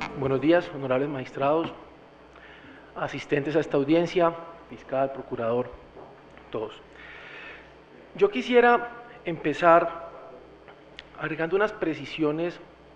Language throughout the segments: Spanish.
Buenos días, honorables magistrados, asistentes a esta audiencia, fiscal, procurador, todos. Yo quisiera empezar agregando unas precisiones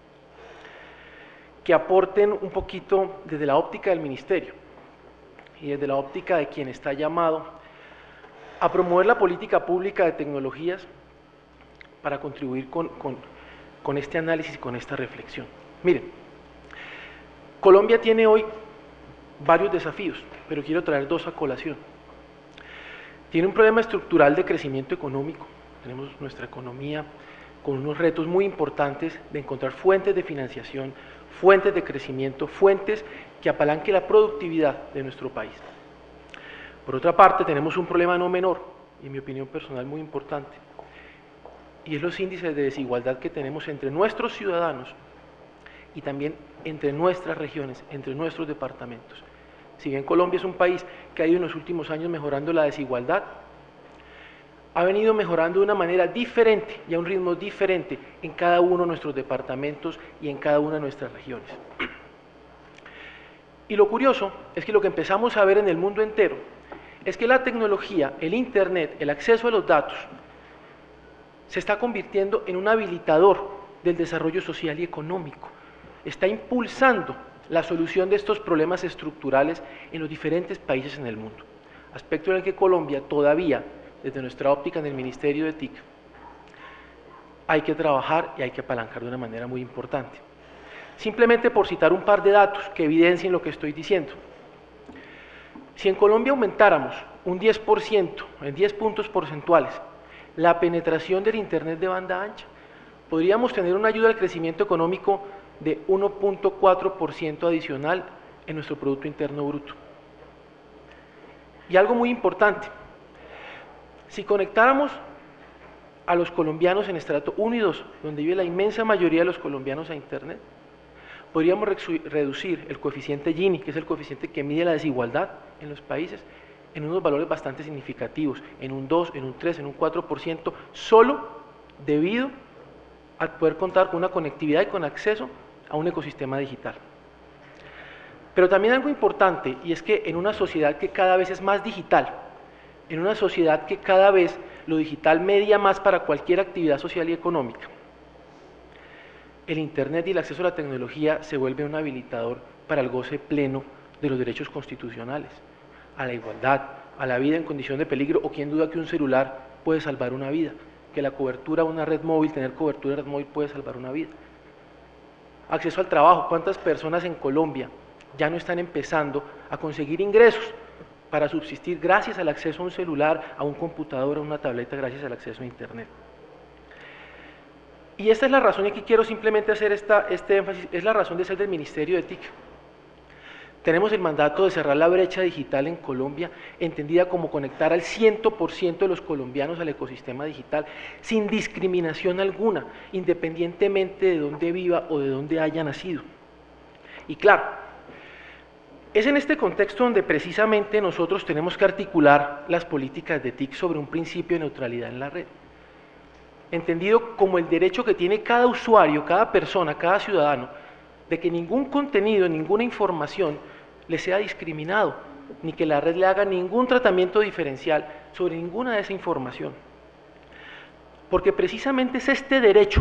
que aporten un poquito desde la óptica del Ministerio y desde la óptica de quien está llamado a promover la política pública de tecnologías para contribuir con este análisis y con esta reflexión. Miren, Colombia tiene hoy varios desafíos, pero quiero traer dos a colación. Tiene un problema estructural de crecimiento económico. Tenemos nuestra economía con unos retos muy importantes de encontrar fuentes de financiación, fuentes de crecimiento, fuentes que apalanquen la productividad de nuestro país. Por otra parte, tenemos un problema no menor, y en mi opinión personal muy importante, y es los índices de desigualdad que tenemos entre nuestros ciudadanos y también entre nuestras regiones, entre nuestros departamentos. Si bien Colombia es un país que ha ido en los últimos años mejorando la desigualdad, ha venido mejorando de una manera diferente y a un ritmo diferente en cada uno de nuestros departamentos y en cada una de nuestras regiones. Y lo curioso es que lo que empezamos a ver en el mundo entero es que la tecnología, el Internet, el acceso a los datos, se está convirtiendo en un habilitador del desarrollo social y económico. Está impulsando la solución de estos problemas estructurales en los diferentes países en el mundo. Aspecto en el que Colombia todavía, desde nuestra óptica en el Ministerio de TIC, hay que trabajar y hay que apalancar de una manera muy importante. Simplemente por citar un par de datos que evidencien lo que estoy diciendo. Si en Colombia aumentáramos un 10%, en 10 puntos porcentuales, la penetración del Internet de banda ancha, podríamos tener una ayuda al crecimiento económico de 1.4% adicional en nuestro Producto Interno Bruto. Y algo muy importante, si conectáramos a los colombianos en estrato 1 y 2, donde vive la inmensa mayoría de los colombianos a Internet, podríamos reducir el coeficiente Gini, que es el coeficiente que mide la desigualdad en los países, en unos valores bastante significativos, en un 2, en un 3, en un 4%, solo debido a poder contar con una conectividad y con acceso a un ecosistema digital. Pero también algo importante, y es que en una sociedad que cada vez es más digital, en una sociedad que cada vez lo digital media más para cualquier actividad social y económica, el Internet y el acceso a la tecnología se vuelve un habilitador para el goce pleno de los derechos constitucionales, a la igualdad, a la vida en condición de peligro, o quién duda que un celular puede salvar una vida, que la cobertura de una red móvil, tener cobertura de red móvil puede salvar una vida. Acceso al trabajo, ¿cuántas personas en Colombia ya no están empezando a conseguir ingresos para subsistir gracias al acceso a un celular, a un computador, a una tableta, gracias al acceso a Internet? Y esta es la razón, y aquí quiero simplemente hacer este énfasis, es la razón de ser del Ministerio de TIC. Tenemos el mandato de cerrar la brecha digital en Colombia, entendida como conectar al 100% de los colombianos al ecosistema digital, sin discriminación alguna, independientemente de dónde viva o de dónde haya nacido. Y claro, es en este contexto donde precisamente nosotros tenemos que articular las políticas de TIC sobre un principio de neutralidad en la red, entendido como el derecho que tiene cada usuario, cada persona, cada ciudadano, de que ningún contenido, ninguna información le sea discriminado, ni que la red le haga ningún tratamiento diferencial sobre ninguna de esa información. Porque precisamente es este derecho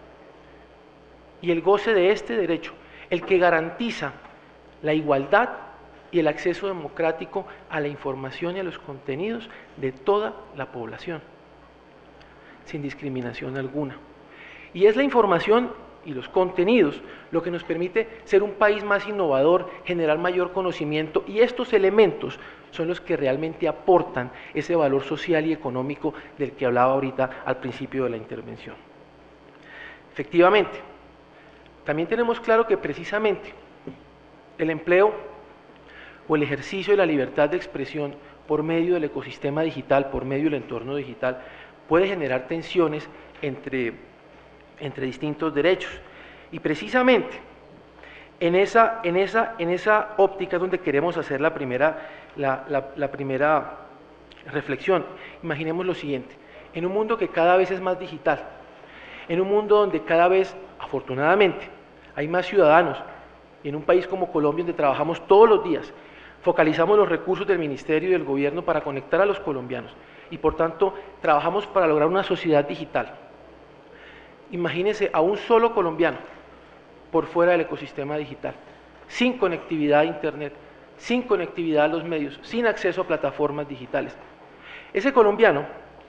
y el goce de este derecho el que garantiza la igualdad y el acceso democrático a la información y a los contenidos de toda la población, sin discriminación alguna. Y es la información y los contenidos lo que nos permite ser un país más innovador, generar mayor conocimiento, y estos elementos son los que realmente aportan ese valor social y económico del que hablaba ahorita al principio de la intervención. Efectivamente, también tenemos claro que precisamente el empleo o el ejercicio de la libertad de expresión por medio del ecosistema digital, por medio del entorno digital, puede generar tensiones entre distintos derechos. Y precisamente en esa óptica es donde queremos hacer la primera reflexión. Imaginemos lo siguiente: en un mundo que cada vez es más digital, en un mundo donde cada vez, afortunadamente, hay más ciudadanos y en un país como Colombia, donde trabajamos todos los días, focalizamos los recursos del Ministerio y del Gobierno para conectar a los colombianos y por tanto trabajamos para lograr una sociedad digital. Imagínense a un solo colombiano por fuera del ecosistema digital, sin conectividad a Internet, sin conectividad a los medios, sin acceso a plataformas digitales. Ese colombiano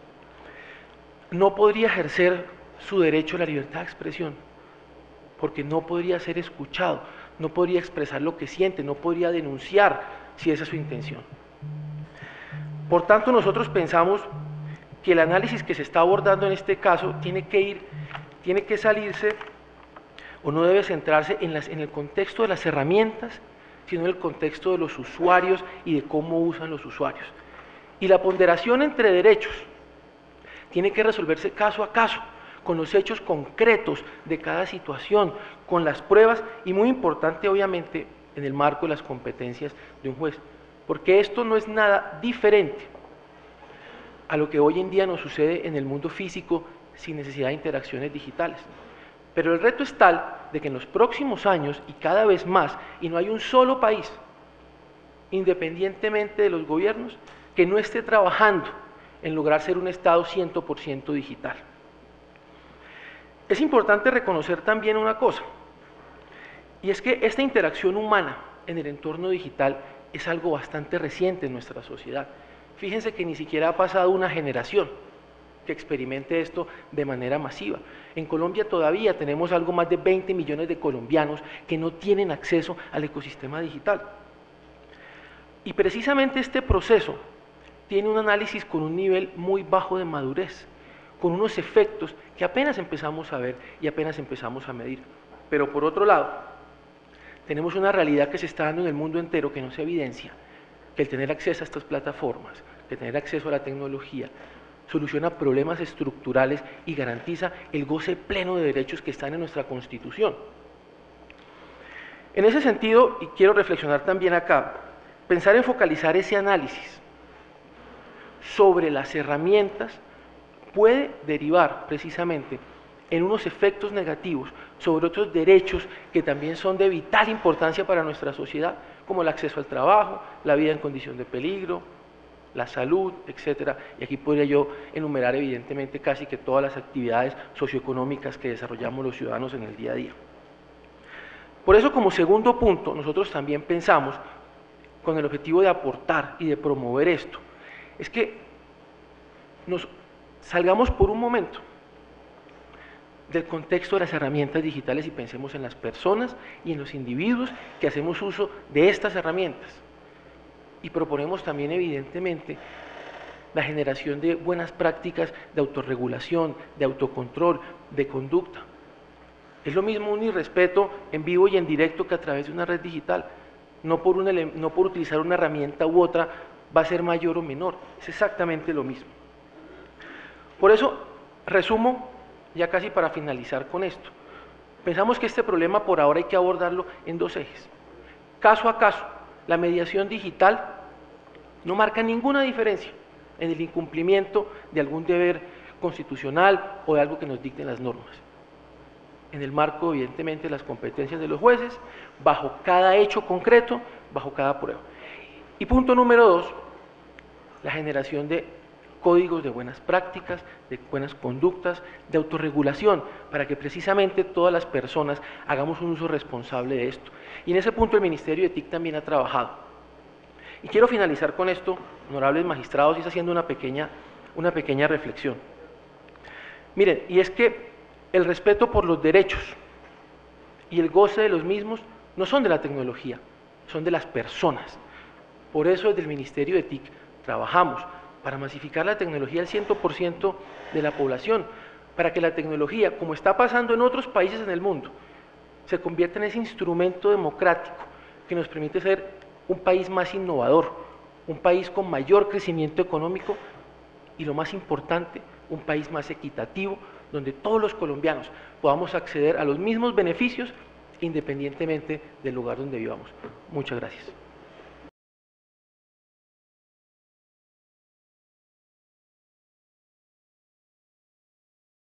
no podría ejercer su derecho a la libertad de expresión, porque no podría ser escuchado, no podría expresar lo que siente, no podría denunciar si esa es su intención. Por tanto, nosotros pensamos que el análisis que se está abordando en este caso tiene que salirse o no debe centrarse en el contexto de las herramientas, sino en el contexto de los usuarios y de cómo usan los usuarios. Y la ponderación entre derechos tiene que resolverse caso a caso, con los hechos concretos de cada situación, con las pruebas y muy importante obviamente en el marco de las competencias de un juez, porque esto no es nada diferente a lo que hoy en día nos sucede en el mundo físico sin necesidad de interacciones digitales. Pero el reto es tal de que en los próximos años y cada vez más, y no hay un solo país, independientemente de los gobiernos, que no esté trabajando en lograr ser un Estado 100% digital. Es importante reconocer también una cosa, y es que esta interacción humana en el entorno digital es algo bastante reciente en nuestra sociedad. Fíjense que ni siquiera ha pasado una generación que experimente esto de manera masiva. En Colombia todavía tenemos algo más de 20 millones de colombianos que no tienen acceso al ecosistema digital. Y precisamente este proceso tiene un análisis con un nivel muy bajo de madurez, con unos efectos que apenas empezamos a ver y apenas empezamos a medir. Pero por otro lado, tenemos una realidad que se está dando en el mundo entero que no se evidencia, que el tener acceso a estas plataformas, que tener acceso a la tecnología, soluciona problemas estructurales y garantiza el goce pleno de derechos que están en nuestra Constitución. En ese sentido, y quiero reflexionar también acá, pensar en focalizar ese análisis sobre las herramientas puede derivar precisamente en unos efectos negativos sobre otros derechos que también son de vital importancia para nuestra sociedad, como el acceso al trabajo, la vida en condición de peligro, la salud, etcétera. Y aquí podría yo enumerar evidentemente casi que todas las actividades socioeconómicas que desarrollamos los ciudadanos en el día a día. Por eso, como segundo punto, nosotros también pensamos, con el objetivo de aportar y de promover esto, es que nos salgamos por un momento del contexto de las herramientas digitales y pensemos en las personas y en los individuos que hacemos uso de estas herramientas. Y proponemos también, evidentemente, la generación de buenas prácticas de autorregulación, de autocontrol, de conducta. Es lo mismo un irrespeto en vivo y en directo que a través de una red digital. No por utilizar una herramienta u otra va a ser mayor o menor, es exactamente lo mismo. Por eso, resumo, ya casi para finalizar con esto, pensamos que este problema por ahora hay que abordarlo en dos ejes. Caso a caso, la mediación digital no marca ninguna diferencia en el incumplimiento de algún deber constitucional o de algo que nos dicten las normas. En el marco, evidentemente, de las competencias de los jueces, bajo cada hecho concreto, bajo cada prueba. Y punto número 2, la generación de códigos de buenas prácticas, de buenas conductas, de autorregulación, para que precisamente todas las personas hagamos un uso responsable de esto. Y en ese punto el Ministerio de TIC también ha trabajado. Y quiero finalizar con esto, honorables magistrados, y es haciendo una pequeña reflexión. Miren, y es que el respeto por los derechos y el goce de los mismos no son de la tecnología, son de las personas. Por eso desde el Ministerio de TIC trabajamos para masificar la tecnología al 100% de la población, para que la tecnología, como está pasando en otros países en el mundo, se convierta en ese instrumento democrático que nos permite ser un país más innovador, un país con mayor crecimiento económico y, lo más importante, un país más equitativo, donde todos los colombianos podamos acceder a los mismos beneficios independientemente del lugar donde vivamos. Muchas gracias.